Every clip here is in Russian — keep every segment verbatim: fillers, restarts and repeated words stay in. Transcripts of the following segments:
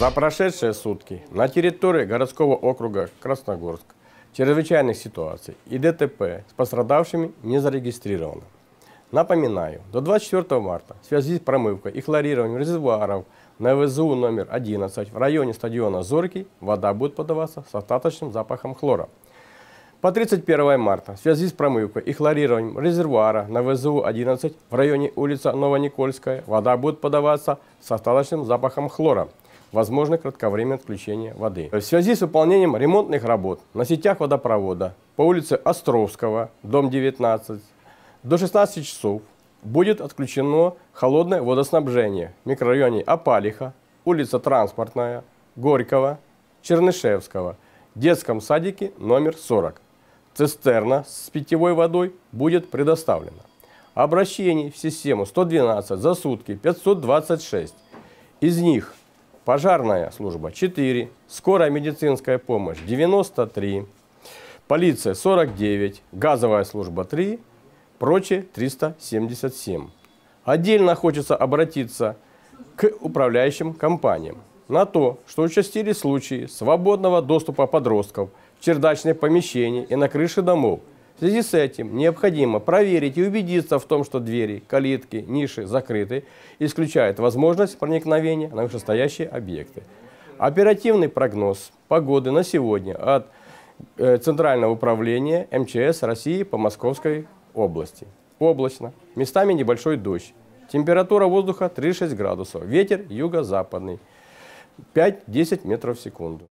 За прошедшие сутки на территории городского округа Красногорск чрезвычайных ситуаций и ДТП с пострадавшими не зарегистрировано. Напоминаю, до двадцать четвёртого марта в связи с промывкой и хлорированием резервуаров на ВЗУ номер одиннадцать в районе стадиона «Зоркий» вода будет подаваться с остаточным запахом хлора. По тридцать первое марта в связи с промывкой и хлорированием резервуара на ВЗУ одиннадцать в районе улица Новоникольская вода будет подаваться с остаточным запахом хлора. Возможно кратковременное отключение воды. В связи с выполнением ремонтных работ на сетях водопровода по улице Островского, дом девятнадцать, до шестнадцати часов будет отключено холодное водоснабжение в микрорайоне Апалиха, улица Транспортная, Горького, Чернышевского, детском садике номер сорок. Цистерна с питьевой водой будет предоставлена. Обращений в систему сто двенадцать за сутки пятьсот двадцать шесть. Из них пожарная служба четыре, скорая медицинская помощь девяносто три, полиция сорок девять, газовая служба три, прочее триста семьдесят семь. Отдельно хочется обратиться к управляющим компаниям на то, что участились случаи свободного доступа подростков в чердачные помещения и на крыши домов. В связи с этим необходимо проверить и убедиться в том, что двери, калитки, ниши закрыты, исключает возможность проникновения на вышестоящие объекты. Оперативный прогноз погоды на сегодня от Центрального управления эм че эс России по Московской области. Облачно, местами небольшой дождь. Температура воздуха тридцать шесть градусов, ветер юго-западный пять-десять метров в секунду.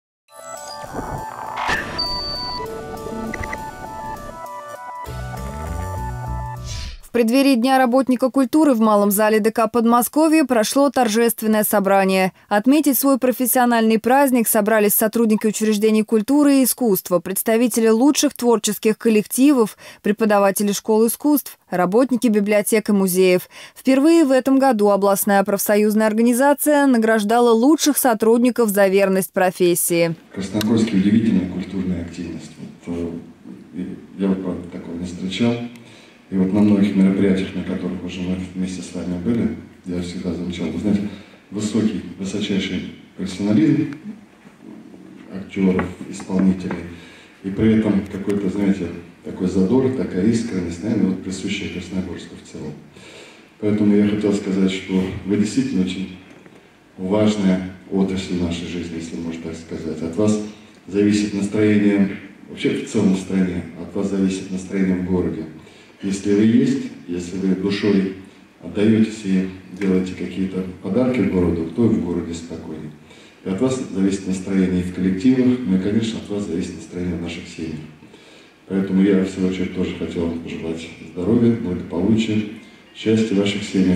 В преддверии Дня работника культуры в Малом зале ДК Подмосковья прошло торжественное собрание. Отметить свой профессиональный праздник собрались сотрудники учреждений культуры и искусства, представители лучших творческих коллективов, преподаватели школ искусств, работники библиотек и музеев. Впервые в этом году областная профсоюзная организация награждала лучших сотрудников за верность профессии. Красногорске удивительная культурная активность. Вот, я вот такого не встречал. И вот на многих мероприятиях, на которых уже мы вместе с вами были, я всегда замечал, вы знаете, высокий, высочайший профессионализм актеров, исполнителей, и при этом какой-то, знаете, такой задор, такая искренность, наверное, вот присущая Красногорску в целом. Поэтому я хотел сказать, что вы действительно очень важная отрасль нашей жизни, если можно так сказать. От вас зависит настроение, вообще в целом в стране, от вас зависит настроение в городе. Если вы есть, если вы душой отдаетесь и делаете какие-то подарки городу, то и в городе спокойнее. И от вас зависит настроение и в коллективах, ну и, конечно, от вас зависит настроение в наших семьях. Поэтому я, в свою очередь, тоже хотел вам пожелать здоровья, благополучия, счастья в ваших семьях.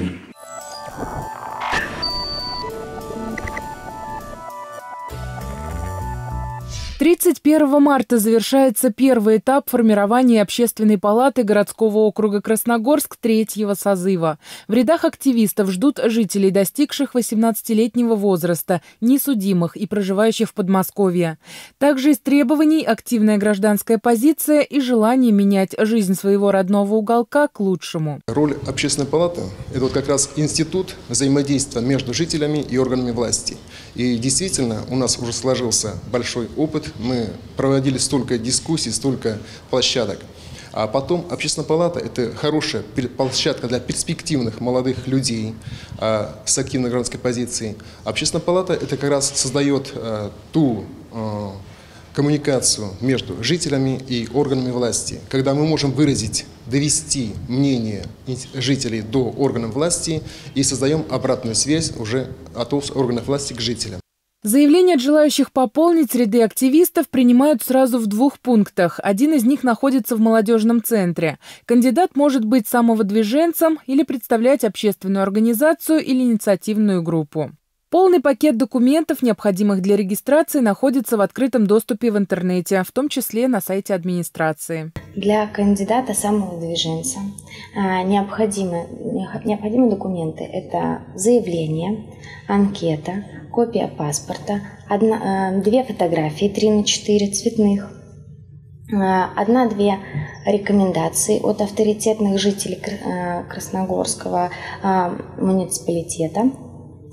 тридцать первого марта завершается первый этап формирования Общественной палаты городского округа Красногорск третьего созыва. В рядах активистов ждут жителей, достигших восемнадцатилетнего возраста, несудимых и проживающих в Подмосковье. Также из требований активная гражданская позиция и желание менять жизнь своего родного уголка к лучшему. Роль Общественной палаты – это вот как раз институт взаимодействия между жителями и органами власти. И действительно, у нас уже сложился большой опыт. Мы проводили столько дискуссий, столько площадок. А потом Общественная палата – это хорошая площадка для перспективных молодых людей а, с активной гражданской позицией. Общественная палата – это как раз создает а, ту а, коммуникацию между жителями и органами власти, когда мы можем выразить, довести мнение жителей до органов власти и создаем обратную связь уже от органов власти к жителям. Заявления от желающих пополнить ряды активистов принимают сразу в двух пунктах. Один из них находится в молодежном центре. Кандидат может быть самовыдвиженцем или представлять общественную организацию или инициативную группу. Полный пакет документов, необходимых для регистрации, находится в открытом доступе в интернете, в том числе на сайте администрации. Для кандидата самовыдвиженца необходимы, необходимы документы. Это заявление, анкета, копия паспорта, одна, две фотографии три на четыре цветных, одна-две рекомендации от авторитетных жителей Красногорского муниципалитета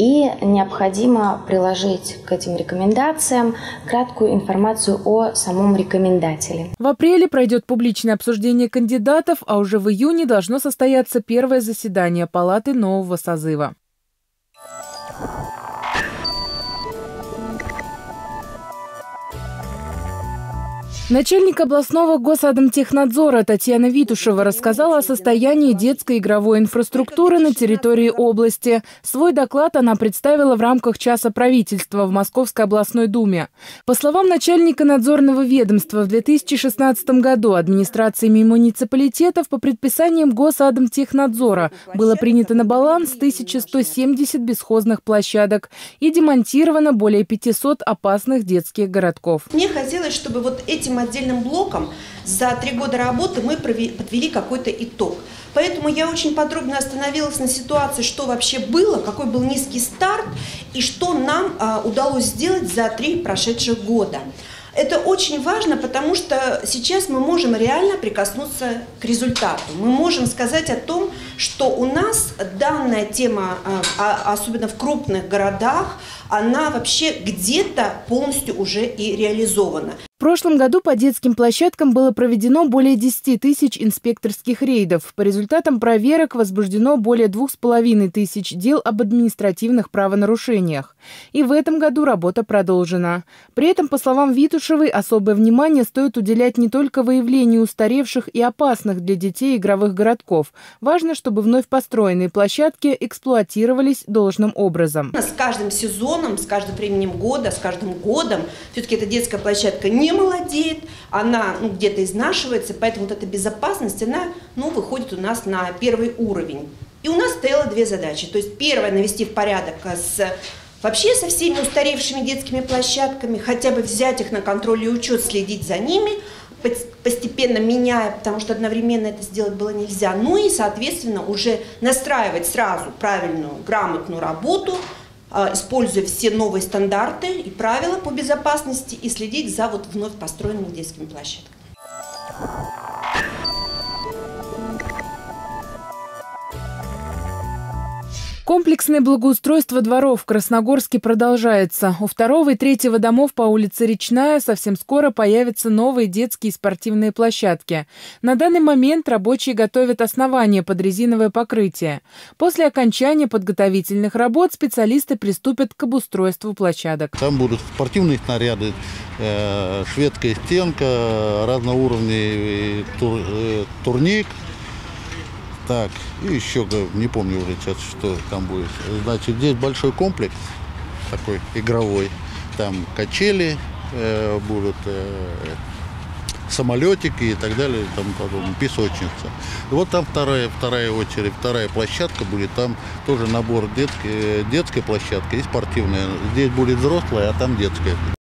И необходимо приложить к этим рекомендациям краткую информацию о самом рекомендателе. В апреле пройдет публичное обсуждение кандидатов, а уже в июне должно состояться первое заседание палаты нового созыва. Начальник областного Госадмтехнадзора Татьяна Витушева рассказала о состоянии детской игровой инфраструктуры на территории области. Свой доклад она представила в рамках Часа правительства в Московской областной думе. По словам начальника надзорного ведомства, в две тысячи шестнадцатом году администрациями муниципалитетов по предписаниям Госадмтехнадзора было принято на баланс тысяча сто семьдесят бесхозных площадок и демонтировано более пятисот опасных детских городков. Мне хотелось, чтобы вот этим отдельным блоком за три года работы мы подвели какой-то итог. Поэтому я очень подробно остановилась на ситуации, что вообще было, какой был низкий старт и что нам а, удалось сделать за три прошедших года. Это очень важно, потому что сейчас мы можем реально прикоснуться к результату. Мы можем сказать о том, что у нас данная тема, особенно в крупных городах, она вообще где-то полностью уже и реализована. В прошлом году по детским площадкам было проведено более десяти тысяч инспекторских рейдов. По результатам проверок возбуждено более двух с половиной тысяч дел об административных правонарушениях. И в этом году работа продолжена. При этом, по словам Витушевой, особое внимание стоит уделять не только выявлению устаревших и опасных для детей игровых городков. Важно, чтобы вновь построенные площадки эксплуатировались должным образом. С каждым сезоном, с каждым временем года, с каждым годом все-таки эта детская площадка не молодеет, она ну, где-то изнашивается, поэтому вот эта безопасность, она ну, выходит у нас на первый уровень. И у нас стояло две задачи. То есть первое, навести в порядок с, вообще со всеми устаревшими детскими площадками, хотя бы взять их на контроль и учет, следить за ними, постепенно меняя, потому что одновременно это сделать было нельзя. Ну и, соответственно, уже настраивать сразу правильную, грамотную работу, используя все новые стандарты и правила по безопасности и следить за вот вновь построенными детскими площадками. Комплексное благоустройство дворов в Красногорске продолжается. У второго и третьего домов по улице Речная совсем скоро появятся новые детские и спортивные площадки. На данный момент рабочие готовят основание под резиновое покрытие. После окончания подготовительных работ специалисты приступят к обустройству площадок. Там будут спортивные снаряды, шведская стенка, разноуровневый тур, турник. Так, и еще, не помню уже сейчас, что там будет. Значит, здесь большой комплекс, такой игровой. Там качели э, будут, э, самолетики и так далее, там подобное, песочница. И вот там вторая, вторая очередь, вторая площадка будет, там тоже набор детской, детской площадки и спортивная. Здесь будет взрослая, а там детская.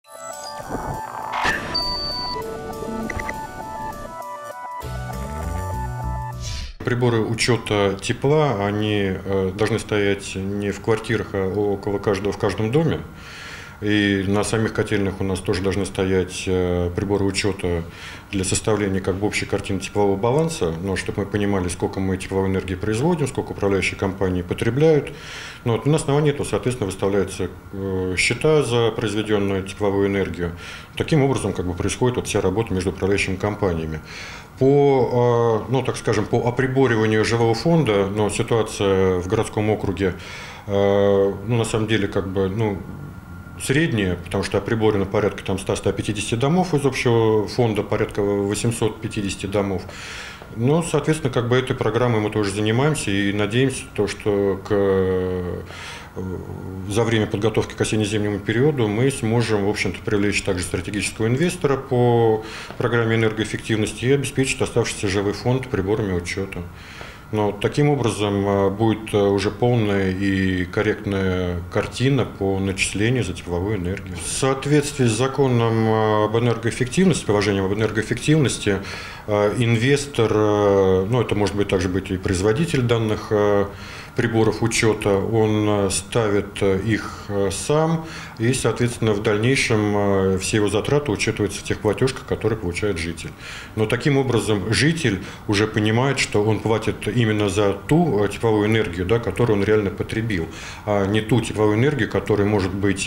Приборы учета тепла, они должны стоять не в квартирах, а около каждого в каждом доме. И на самих котельных у нас тоже должны стоять приборы учета для составления как бы общей картины теплового баланса, но чтобы мы понимали, сколько мы тепловой энергии производим, сколько управляющие компании потребляют. Но вот на основании этого, соответственно, выставляются счета за произведенную тепловую энергию. Таким образом как бы происходит вот вся работа между управляющими компаниями. По, ну, так скажем, по оприбориванию жилого фонда, но ситуация в городском округе, ну, на самом деле, как бы, ну, средняя, потому что оприборено порядка там ста — ста пятидесяти домов из общего фонда, порядка восьмисот пятидесяти домов. Но, соответственно, как бы этой программой мы тоже занимаемся и надеемся, то, что к, за время подготовки к осенне-зимнему периоду мы сможем, в общем-то, привлечь также стратегического инвестора по программе энергоэффективности и обеспечить оставшийся жилой фонд приборами учета. Но таким образом будет уже полная и корректная картина по начислению за тепловую энергию. В соответствии с законом об энергоэффективности, положением об энергоэффективности, инвестор, ну это может быть также быть и производитель данных приборов учета, он ставит их сам, и, соответственно, в дальнейшем все его затраты учитываются в тех платежках, которые получает житель. Но таким образом житель уже понимает, что он платит именно за ту тепловую энергию, да, которую он реально потребил, а не ту тепловую энергию, которая может быть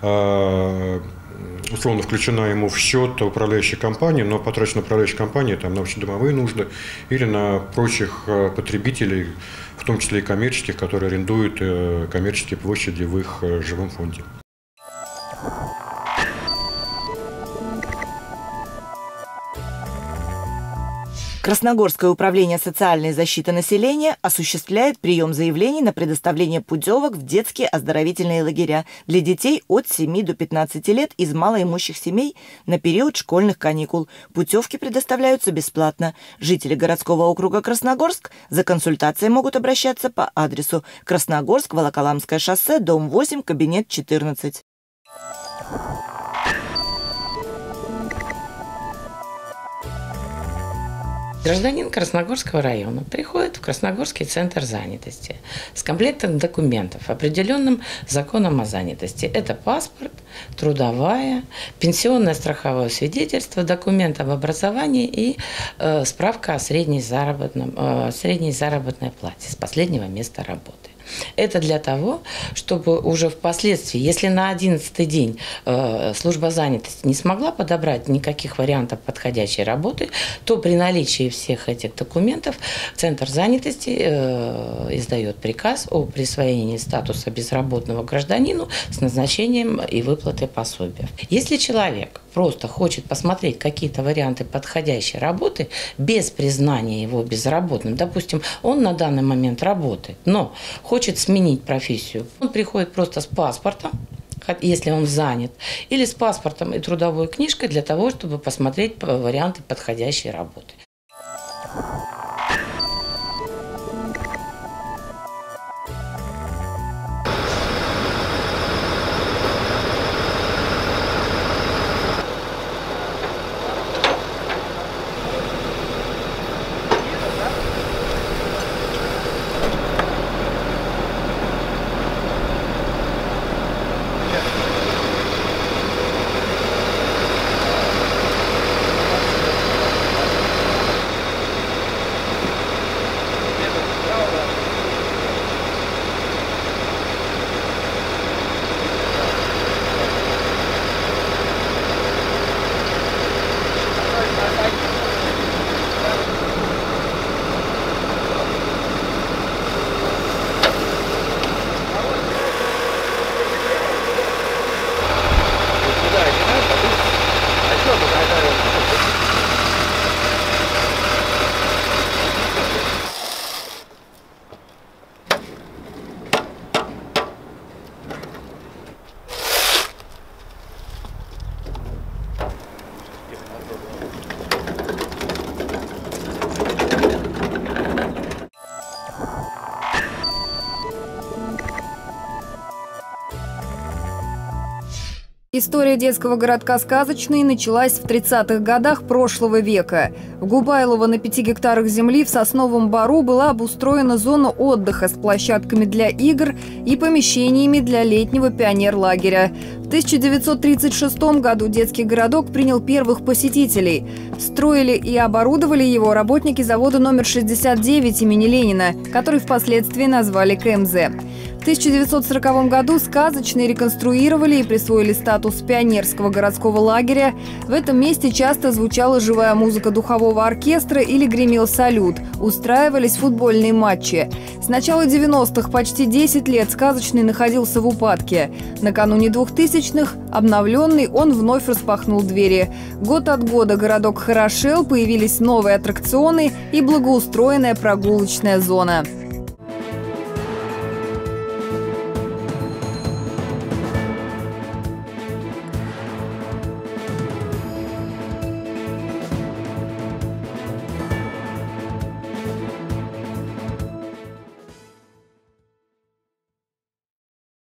условно включена ему в счет управляющей компании, но потрачена управляющей компанией там, на общедомовые нужды или на прочих потребителей, в том числе и коммерческих, которые арендуют коммерческие площади в их жилом фонде. Красногорское управление социальной защиты населения осуществляет прием заявлений на предоставление путевок в детские оздоровительные лагеря для детей от семи до пятнадцати лет из малоимущих семей на период школьных каникул. Путевки предоставляются бесплатно. Жители городского округа Красногорск за консультацией могут обращаться по адресу Красногорск, Волоколамское шоссе, дом восемь, кабинет четырнадцать. Гражданин Красногорского района приходит в Красногорский центр занятости с комплектом документов, определенным законом о занятости. Это паспорт, трудовая, пенсионное страховое свидетельство, документ об образовании и э, справка о средней, заработном, э, средней заработной плате с последнего места работы. Это для того, чтобы уже впоследствии, если на одиннадцатый день э, служба занятости не смогла подобрать никаких вариантов подходящей работы, то при наличии всех этих документов Центр занятости э, издает приказ о присвоении статуса безработного гражданину с назначением и выплатой пособия. Если человек просто хочет посмотреть какие-то варианты подходящей работы без признания его безработным, допустим, он на данный момент работает, но хочет сменить профессию, он приходит просто с паспортом, если он занят, или с паспортом и трудовой книжкой для того, чтобы посмотреть варианты подходящей работы. История детского городка «Сказочный» началась в тридцатых годах прошлого века. В Губайлово на пяти гектарах земли в Сосновом Бору была обустроена зона отдыха с площадками для игр и помещениями для летнего пионерлагеря. В тысяча девятьсот тридцать шестом году детский городок принял первых посетителей. Строили и оборудовали его работники завода номер шестьдесят девять имени Ленина, который впоследствии назвали ка эм зэ. В тысяча девятьсот сороковом году «Сказочный» реконструировали и присвоили статус пионерского городского лагеря. В этом месте часто звучала живая музыка духового оркестра или гремел салют. Устраивались футбольные матчи. С начала девяностых почти десять лет «Сказочный» находился в упадке. Накануне двухтысячных, обновленный, он вновь распахнул двери. Год от года городок хорошел, появились новые аттракционы и благоустроенная прогулочная зона.